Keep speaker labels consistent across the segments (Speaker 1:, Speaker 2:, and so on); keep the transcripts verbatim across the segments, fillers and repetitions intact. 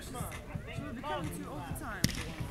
Speaker 1: Should we come to you all the time?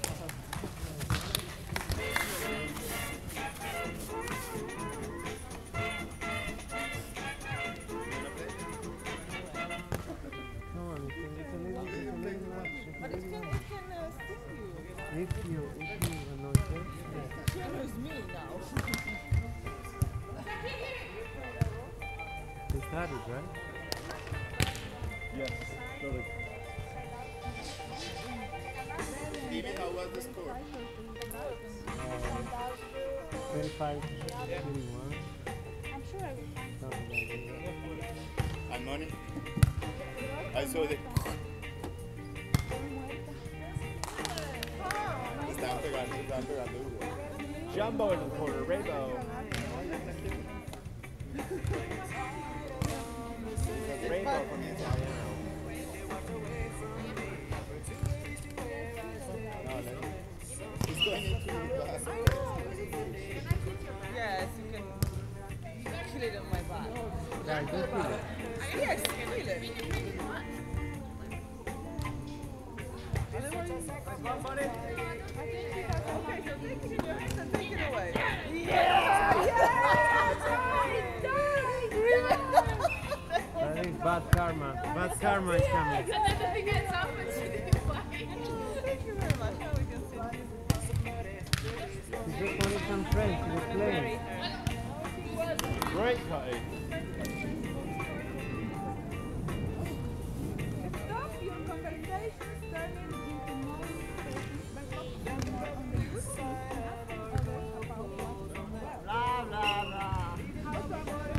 Speaker 1: But it can, it can uh, sting you, you know?
Speaker 2: If you, if you annoy them,
Speaker 1: She annoys me now.
Speaker 2: they started, right?
Speaker 3: Yes, sorry.
Speaker 4: Stevie, how was the score?
Speaker 2: Um, twenty-five, twenty-one.
Speaker 5: I'm sure I will find
Speaker 2: Something like that.
Speaker 4: And money? I saw the... Estaban pegando, estaban pegando duro.
Speaker 3: Jumbo in the corner, Rainbow. Rainbow from the Italiano.
Speaker 4: He's going into the glass.
Speaker 1: Yes, you can feel it on my back.
Speaker 2: Yeah, I do feel it.
Speaker 1: Yes, feel it. Okay, so take it in your hands and take it away. Yeah!
Speaker 2: I think bad karma. Bad karma is coming.
Speaker 1: Thank you very much. Now we can sit.
Speaker 2: You just wanted some friends to be playing.
Speaker 3: Great cutting.
Speaker 5: Stop your conversations turning into more on the good side and others about what's on the left.
Speaker 1: Blah, blah, blah.
Speaker 5: How to avoid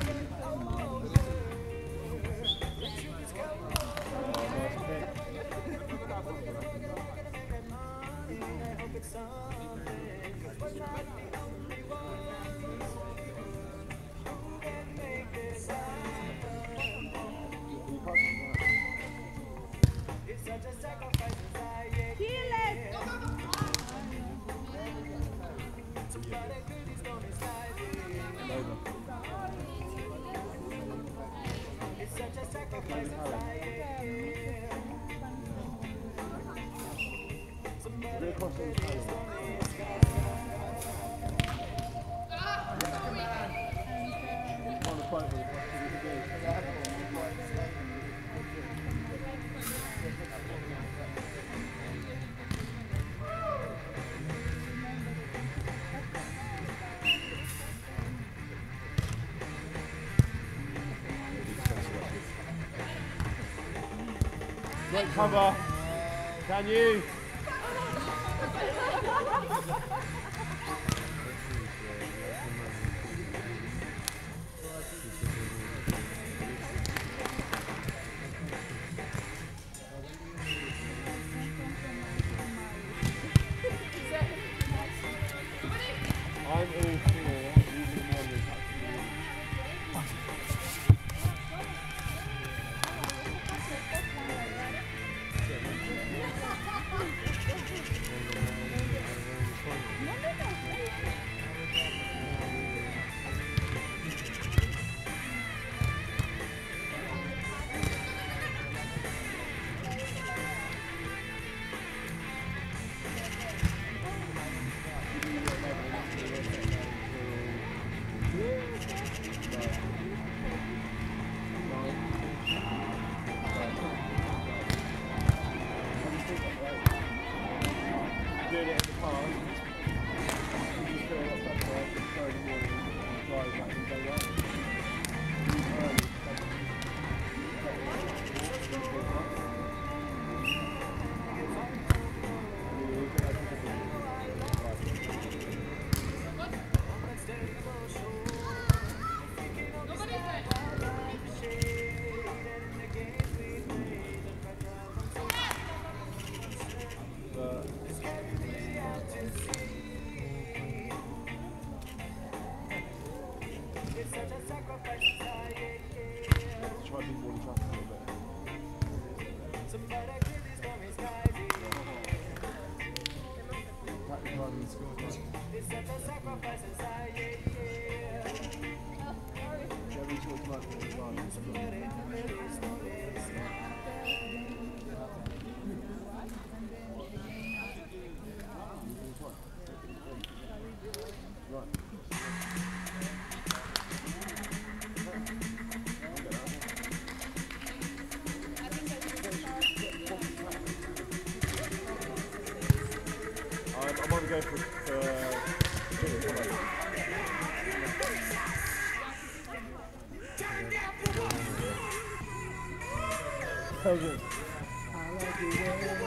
Speaker 3: Great cover. Can you? I'm all for using the modern doing it in the past. You just feel like that's why it's so morning and drive back and go right. Try to be more traffic a little bit. Back driving the school as well. Yeah, we talked about it as well. want to go for, for uh, Jimmy, come on. How good? I like it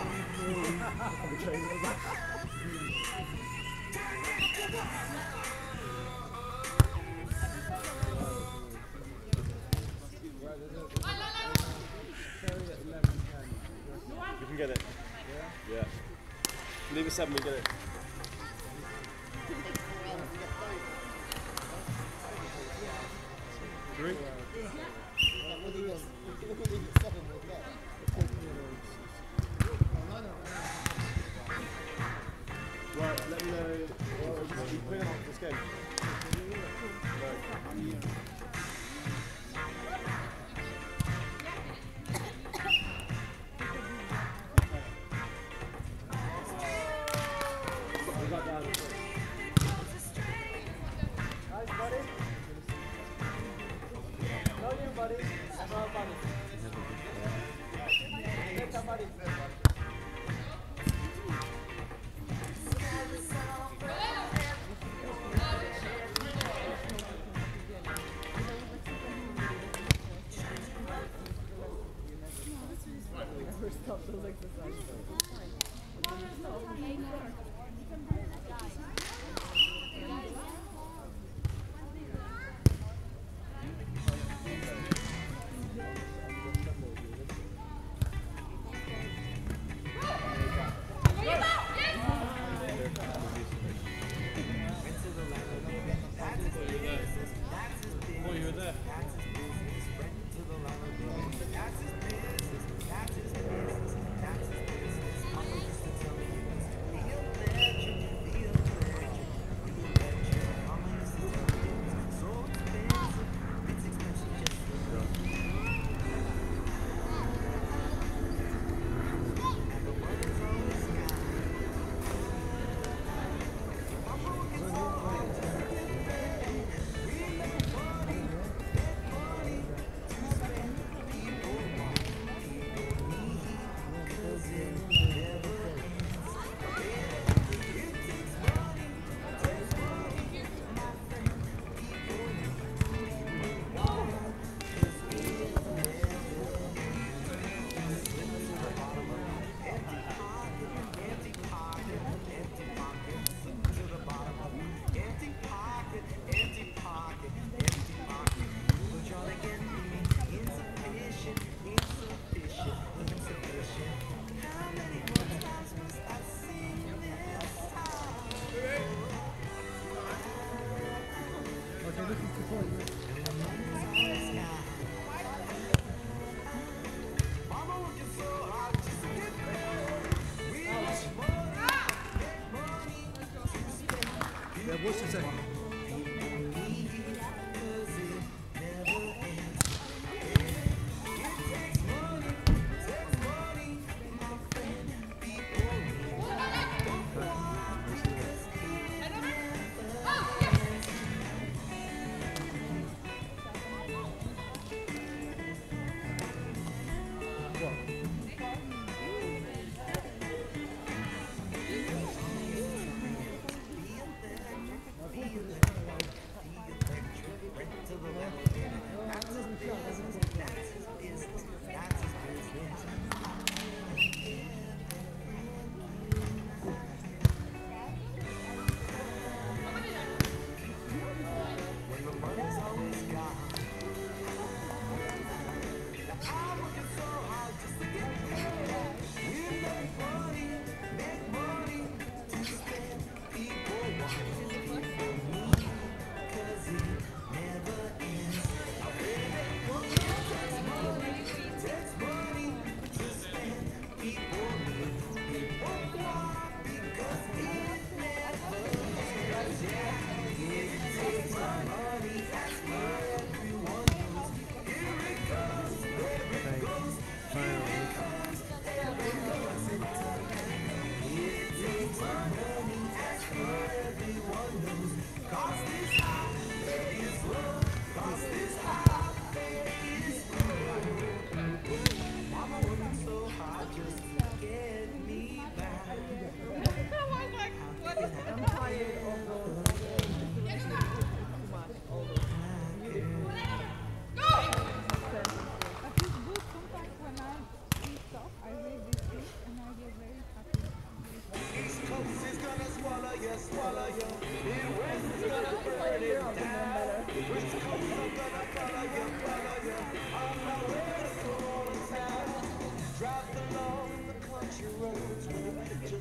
Speaker 3: You can get it. Yeah? Yeah. Leave a seven, we get it. Three? Right, let me know. Well, you put him off this game. Right. We got down. Nice, buddy. No, you, buddy. No, buddy. Take that, buddy. Stop those exercises.
Speaker 2: Oh, you were there.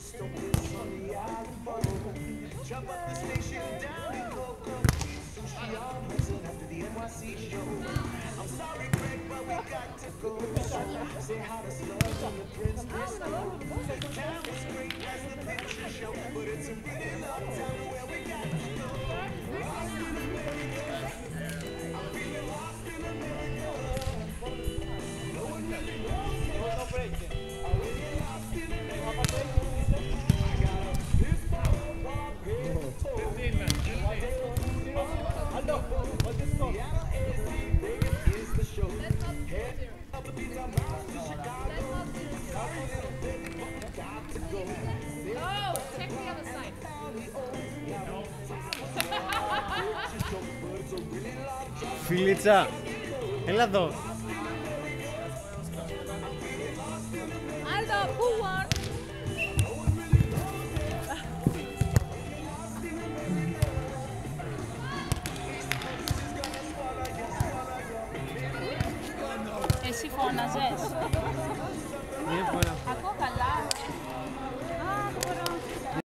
Speaker 5: Oh, check the other side.
Speaker 6: Φιλίτσα, έλα εδώ.